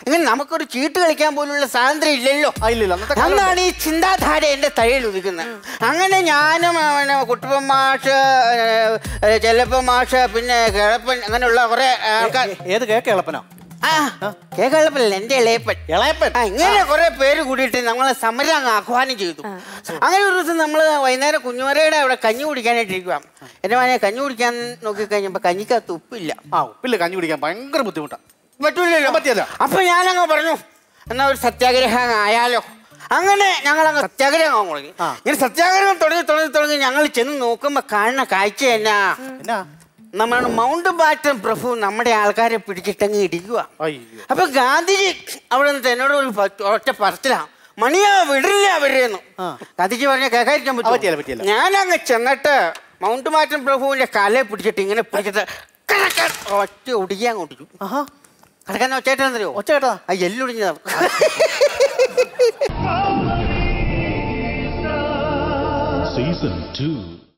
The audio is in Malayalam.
ഇങ്ങനെ നമുക്കൊരു ചീട്ട് കളിക്കാൻ പോലുള്ള സ്വാതന്ത്ര്യം ഇല്ലല്ലോ. അന്നാണ് ഈ ചിന്താധാര എൻ്റെ തലയിൽ ഉദിക്കുന്നത്. അങ്ങനെ ഞാനും കുട്ടപ്പൻ മാഷ്, ചെല്ലപ്പൻ മാഷ്, പിന്നെ കിഴപ്പൻ, അങ്ങനെയുള്ള കുറെ ആൾക്കാർ. ഏത് കേളപ്പനോ? കേൾപ്പല്ല, എൻ്റെ ഇളയപ്പൻ. ഇങ്ങനെ കുറെ പേര് കൂടിയിട്ട് നമ്മളെ സമരം അങ്ങ് ആഹ്വാനം ചെയ്തു. അങ്ങനെ ഒരു ദിവസം നമ്മൾ വൈകുന്നേരം കുഞ്ഞുമരയുടെ അവിടെ കഞ്ഞി കുടിക്കാനായിട്ടിരിക്കുക. എൻ്റെ മനെ കഞ്ഞി കുടിക്കാൻ നോക്കിക്കഴിഞ്ഞപ്പോൾ കഞ്ഞിക്കകത്ത് ഉപ്പില്ല. ഉപ്പില്ല, കഞ്ഞി കുടിക്കാൻ ഭയങ്കര ബുദ്ധിമുട്ടാണ്, പറ്റൂലല്ലോ. അപ്പൊ ഞാനങ്ങ് പറഞ്ഞു, എന്നാ ഒരു സത്യാഗ്രഹം ആയാലോ. അങ്ങനെ ഞങ്ങളങ്ങ് സത്യാഗ്രഹം തുടങ്ങി. ഇങ്ങനെ സത്യാഗ്രഹം തുടങ്ങി ഞങ്ങൾ ചെന്ന് നോക്കുമ്പോ കാണുന്ന കാഴ്ച എന്നാ, നമ്മൾ മൗണ്ട് ബാറ്റൻ പ്രഭു നമ്മുടെ ആൾക്കാരെ പിടിച്ചിട്ടങ്ങ് ഇടിക്കുക. അപ്പൊ ഗാന്ധിജി അവിടെ നിന്ന് എന്നോട് ഒരു ഒറ്റ പറച്ചിലാ, മണിയാ വിടില്ല അവരെന്ന്. ഗാന്ധിജി പറഞ്ഞ കേൾക്കാതിരിക്കാൻ പറ്റില്ല. ഞാനങ്ങ് ചെന്നിട്ട് മൗണ്ട് ബാറ്റൻ പ്രഭുവിന്റെ കാലെ പിടിച്ചിട്ട് ഇങ്ങനെ പിടിച്ചിട്ട് ഒറ്റ ഒടിക്കാൻ കൊണ്ടിരിക്കും. കിടക്കാൻ ഒച്ചേട്ടാന്നറിയോ? ഒച്ചേട്ടാ എല്ലൊടിഞ്ഞതാണ്. Season 2.